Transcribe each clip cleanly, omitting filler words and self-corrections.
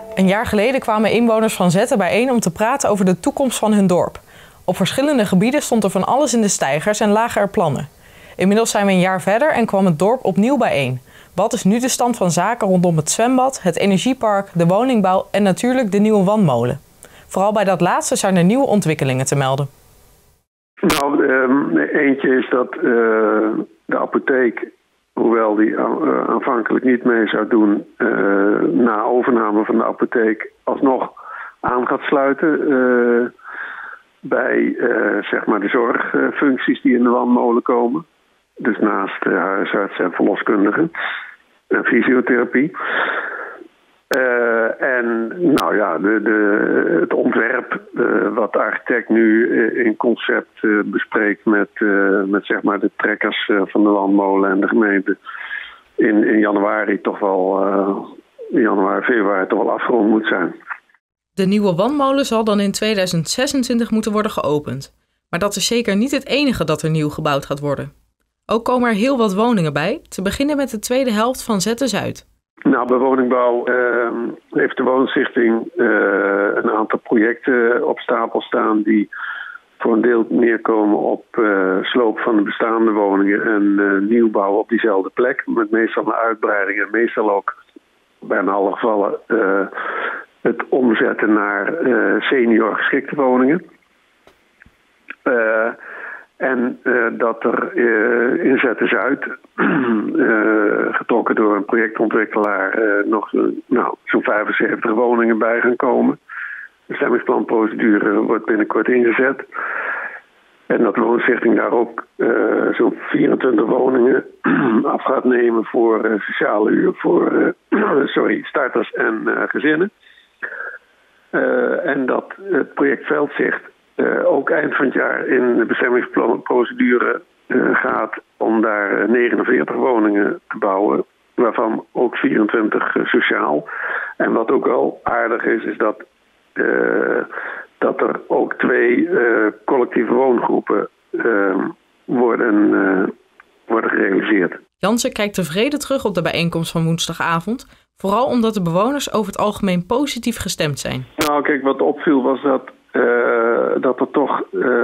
Een jaar geleden kwamen inwoners van Zetten bijeen om te praten over de toekomst van hun dorp. Op verschillende gebieden stond er van alles in de steigers en lagen er plannen. Inmiddels zijn we een jaar verder en kwam het dorp opnieuw bijeen. Wat is nu de stand van zaken rondom het zwembad, het energiepark, de woningbouw en natuurlijk de nieuwe wandmolen? Vooral bij dat laatste zijn er nieuwe ontwikkelingen te melden. Nou, eentje is dat de apotheek, hoewel die aanvankelijk niet mee zou doen, na overname van de apotheek alsnog aan gaat sluiten bij zeg maar de zorgfuncties die in de wandmolen komen. Dus naast huisarts en verloskundigen en fysiotherapie. En nou ja, het ontwerp wat de architect nu in concept bespreekt met zeg maar de trekkers van de wandmolen en de gemeente in januari toch wel, februari toch wel afgerond moet zijn. De nieuwe wandmolen zal dan in 2026 moeten worden geopend. Maar dat is zeker niet het enige dat er nieuw gebouwd gaat worden. Ook komen er heel wat woningen bij, te beginnen met de tweede helft van Zetten-Zuid. Nou, bij woningbouw heeft de Woonstichting een aantal projecten op stapel staan die voor een deel neerkomen op sloop van de bestaande woningen en nieuwbouw op diezelfde plek. Met meestal een uitbreiding en meestal ook bij een alle gevallen het omzetten naar senior geschikte woningen. En dat er in Zetten-Zuid, getrokken door een projectontwikkelaar, nog zo'n 75 woningen bij gaan komen. De stemmingsplanprocedure wordt binnenkort ingezet. En dat de Woonstichting daar ook zo'n 24 woningen af gaat nemen voor sociale huur, voor starters en gezinnen. En dat het project Veldzicht ook eind van het jaar in de bestemmingsplanprocedure gaat om daar 49 woningen te bouwen, waarvan ook 24 sociaal. En wat ook wel aardig is dat er ook 2 collectieve woongroepen worden gerealiseerd. Jansen kijkt tevreden terug op de bijeenkomst van woensdagavond, vooral omdat de bewoners over het algemeen positief gestemd zijn. Nou, kijk, wat opviel was dat er toch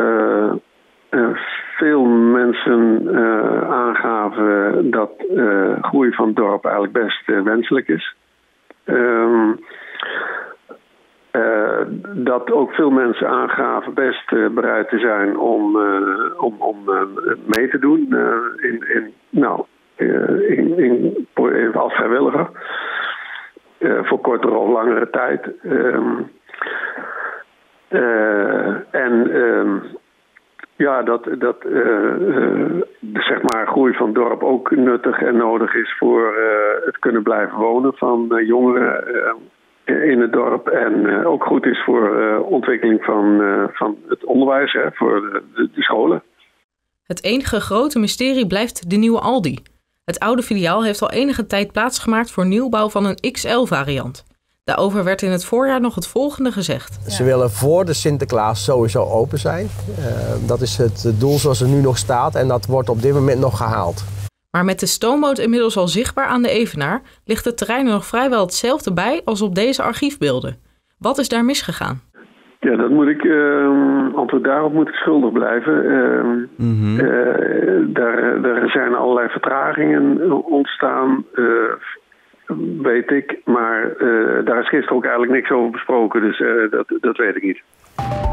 veel mensen aangaven dat groei van het dorp eigenlijk best wenselijk is. Dat ook veel mensen aangaven best bereid te zijn om mee te doen als vrijwilliger. Voor kortere of langere tijd. Dat zeg maar groei van het dorp ook nuttig en nodig is voor het kunnen blijven wonen van jongeren in het dorp. En ook goed is voor ontwikkeling van het onderwijs, voor de scholen. Het enige grote mysterie blijft de nieuwe Aldi. Het oude filiaal heeft al enige tijd plaatsgemaakt voor nieuwbouw van een XL-variant. Daarover werd in het voorjaar nog het volgende gezegd. Ze willen voor de Sinterklaas sowieso open zijn. Dat is het doel zoals het nu nog staat en dat wordt op dit moment nog gehaald. Maar met de stoomboot inmiddels al zichtbaar aan de Evenaar ligt het terrein er nog vrijwel hetzelfde bij als op deze archiefbeelden. Wat is daar misgegaan? Ja, dat moet ik, antwoord daarop moet ik schuldig blijven. Daar zijn allerlei vertragingen ontstaan, weet ik. Maar daar is gisteren ook eigenlijk niks over besproken, dus dat weet ik niet.